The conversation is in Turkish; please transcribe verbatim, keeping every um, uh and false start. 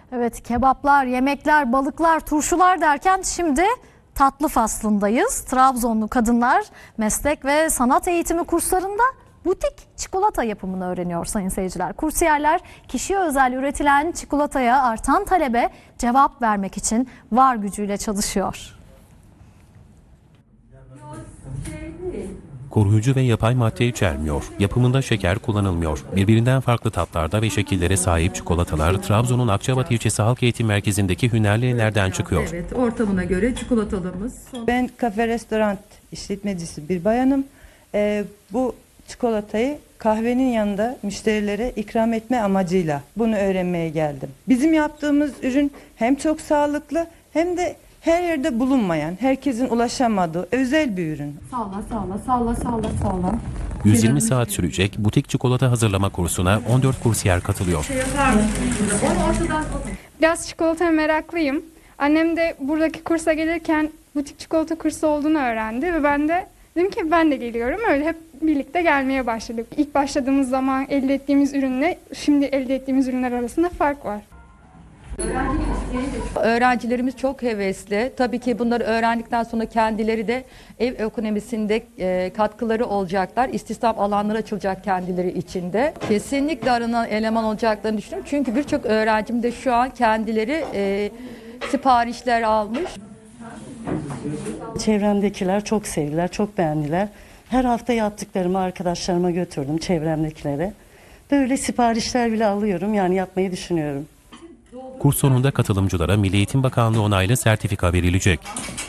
Evet, kebaplar, yemekler, balıklar, turşular derken şimdi tatlı faslındayız. Trabzonlu kadınlar meslek ve sanat eğitimi kurslarında butik çikolata yapımını öğreniyor sayın seyirciler. Kursiyerler kişiye özel üretilen çikolataya artan talebe cevap vermek için var gücüyle çalışıyor. Koruyucu ve yapay madde içermiyor. Yapımında şeker kullanılmıyor. Birbirinden farklı tatlarda ve şekillere sahip çikolatalar Trabzon'un Akçabat ilçesi Halk Eğitim Merkezi'ndeki hünerli ellerden çıkıyor. Evet, ortamına göre çikolatalarımız. Ben kafe restoran işletmecisi bir bayanım. Ee, bu çikolatayı kahvenin yanında müşterilere ikram etme amacıyla bunu öğrenmeye geldim. Bizim yaptığımız ürün hem çok sağlıklı hem de her yerde bulunmayan, herkesin ulaşamadığı özel bir ürün. Sağla, sağla, sağla, sağla, sağla. yüz yirmi saat sürecek butik çikolata hazırlama kursuna on dört kursiyer katılıyor. Biraz çikolataya meraklıyım. Annem de buradaki kursa gelirken butik çikolata kursu olduğunu öğrendi ve ben de dedim ki ben de geliyorum. Öyle hep birlikte gelmeye başladık. İlk başladığımız zaman elde ettiğimiz ürünle şimdi elde ettiğimiz ürünler arasında fark var. Öğrencilerimiz çok hevesli. Tabii ki bunları öğrendikten sonra kendileri de ev ekonomisinde e, katkıları olacaklar. İstihdam alanları açılacak kendileri içinde. Kesinlikle aranan eleman olacaklarını düşünüyorum. Çünkü birçok öğrencim de şu an kendileri e, siparişler almış. Çevremdekiler çok sevdiler, çok beğendiler. Her hafta yaptıklarımı arkadaşlarıma götürdüm, çevremdekilere. Böyle siparişler bile alıyorum, yani yapmayı düşünüyorum. Kurs sonunda katılımcılara Milli Eğitim Bakanlığı onaylı sertifika verilecek.